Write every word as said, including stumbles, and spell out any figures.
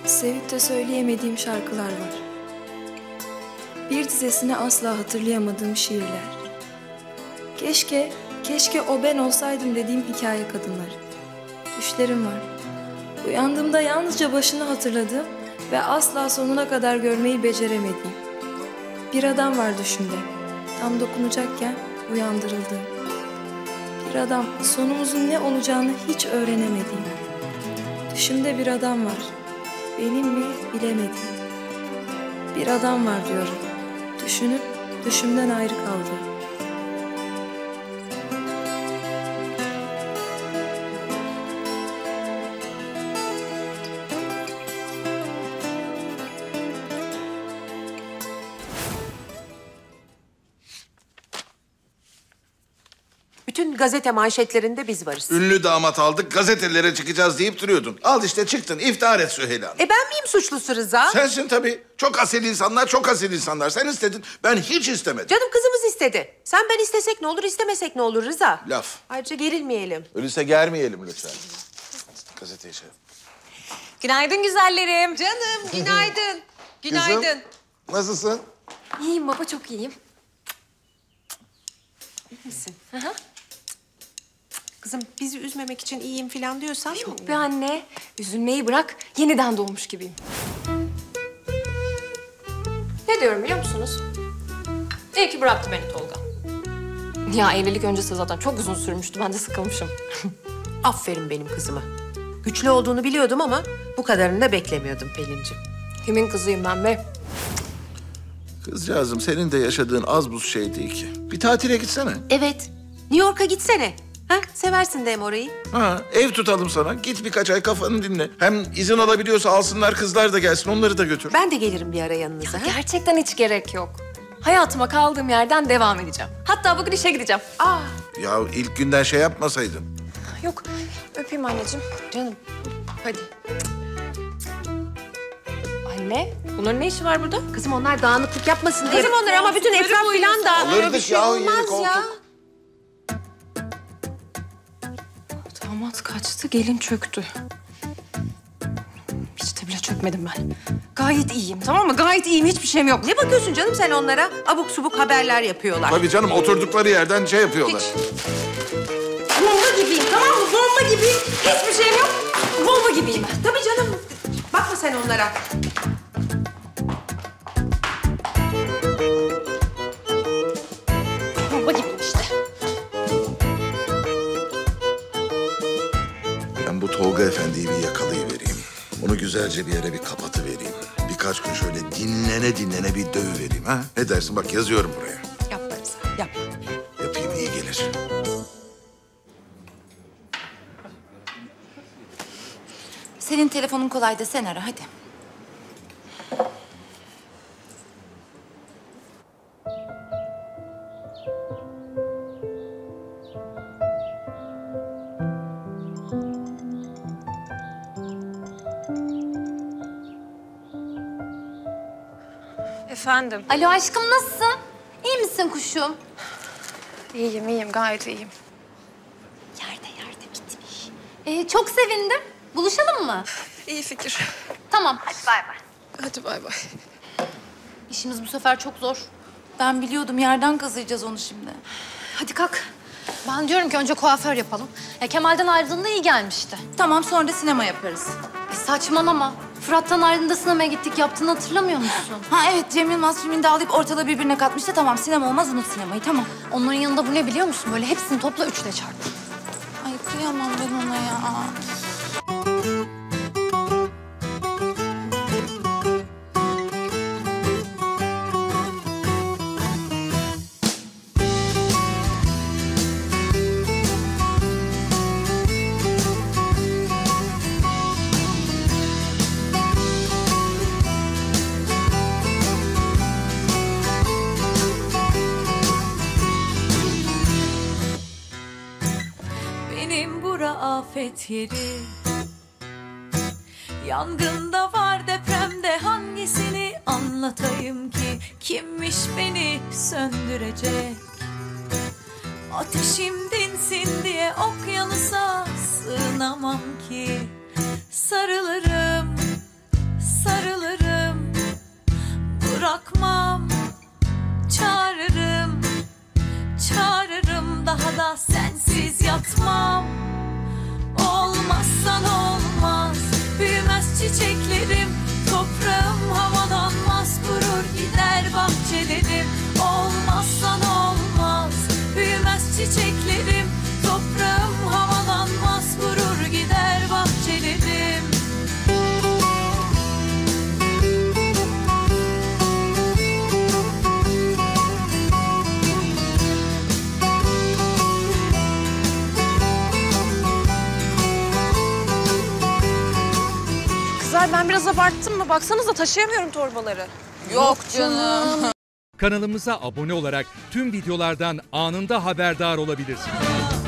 Sevip de söyleyemediğim şarkılar var. Bir dizesini asla hatırlayamadığım şiirler. Keşke, keşke o ben olsaydım dediğim hikaye kadınları. Düşlerim var. Uyandığımda yalnızca başını hatırladığım ve asla sonuna kadar görmeyi beceremediğim. Bir adam var düşümde. Tam dokunacakken uyandırıldığım. Bir adam, sonumuzun ne olacağını hiç öğrenemediğim. Düşümde bir adam var. Benim mi bilemediğim. Bir adam var diyorum. Düşünüp düşümden ayrı kaldı. Bütün gazete manşetlerinde biz varız. Ünlü damat aldık, gazetelere çıkacağız deyip duruyordun. Al işte çıktın, iftihar et Süheyla Hanım. E ben miyim suçlusu Rıza? Sensin tabii. Çok asil insanlar, çok asil insanlar. Sen istedin, ben hiç istemedim. Canım kızımız istedi. Sen ben istesek ne olur, istemesek ne olur Rıza? Laf. Ayrıca gerilmeyelim. Öyleyse germeyelim lütfen. Gazeteyi şey yap. Günaydın güzellerim. Canım günaydın. Günaydın. Kızım, nasılsın? İyiyim baba, çok iyiyim. İyi misin? Hı hı. Kızım bizi üzmemek için iyiyim falan diyorsan... Yok be anne, üzülmeyi bırak, yeniden doğmuş gibiyim. Ne diyorum biliyor musunuz? İyi ki bıraktı beni Tolga. Ya evlilik öncesi zaten çok uzun sürmüştü, ben de sıkılmışım. Aferin benim kızıma. Güçlü olduğunu biliyordum ama bu kadarını da beklemiyordum Pelin'ciğim. Kimin kızıyım ben be? Kızcağızım, senin de yaşadığın az buz şey değil ki. Bir tatile gitsene. Evet. New York'a gitsene. Ha? Seversin de hem orayı. Ha, ev tutalım sana. Git birkaç ay kafanı dinle. Hem izin alabiliyorsa alsınlar, kızlar da gelsin, onları da götür. Ben de gelirim bir ara yanınıza. Ha? Gerçekten hiç gerek yok. Hayatıma kaldığım yerden devam edeceğim. Hatta bugün işe gideceğim. Aa, Ya ilk günden şey yapmasaydın. Yok, öpeyim anneciğim. canım. Hadi. Anne, bunların ne işi var burada? Kızım onlar dağınıklık yapmasın diye. Kızım onlar ama bütün etraf filan da. Alırdık bir şey yahu yeni olmaz koltuk. ya. Damat kaçtı, gelin çöktü. Hiç de bile çökmedim ben. Gayet iyiyim, tamam mı? Gayet iyiyim, hiçbir şeyim yok. Ne bakıyorsun canım sen onlara? Abuk subuk haberler yapıyorlar. Tabii canım, oturdukları yerden şey yapıyorlar. Bomba gibiyim, tamam mı? Bomba gibiyim. Hiçbir şeyim yok. Bomba gibiyim. Tabii canım. Bakma sen onlara. Bomba gibiyim işte. Ben bu Tolga Efendi'yi bir yakalayıvereyim. Onu güzelce bir yere bir kapatıvereyim. Birkaç gün şöyle dinlene dinlene bir dövüvereyim ha. Ne dersin? Bak yazıyorum buraya. Yapma Rıza, yapma. Yapayım, iyi gelir. Senin telefonun kolaydı, sen ara hadi. Efendim? Alo aşkım, nasılsın? İyi misin kuşum? İyiyim, iyiyim. Gayet iyiyim. Yerde yerde bitmiş. Ee, çok sevindim. Buluşalım mı? İyi fikir. Tamam, hadi bay bay. Hadi bay bay. İşimiz bu sefer çok zor. Ben biliyordum, yerden kazıyacağız onu şimdi. Hadi kalk. Ben diyorum ki önce kuaför yapalım. Ya Kemal'den ayrıldığında iyi gelmişti. Tamam, sonra da sinema yaparız. E saçmalama. Fırat'tan ayrıldığında sinemaya gittik, yaptığını hatırlamıyor musun? Ha evet, Cem Yılmaz filmini de alıp ortalığı birbirine katmıştı. Tamam, sinema olmaz, unut sinemayı, tamam. Onların yanında bu ne biliyor musun? Böyle hepsini topla üçle çarp. Ay kıyamam ben ona ya. Benim bura afet yeri. Yangında var, depremde hangisini anlatayım ki? Kimmiş beni söndürecek? Ateşim dinsin diye okyanusa sığınamam ki. Sarılırım sarılırım, bırakmam, çağırırım, çağırırım, daha da sensiz yatmam. Olmazsan olmaz, büyümez çiçeklerim, toprağım havalanmaz, kurur gider bahçelerim. Olmazsan olmaz, büyümez çiçeklerim, toprağım havalanmaz, kurur gider bahçelerim. Kızlar ben biraz abarttım mı? Baksanıza taşıyamıyorum torbaları. Yok canım. Kanalımıza abone olarak tüm videolardan anında haberdar olabilirsiniz.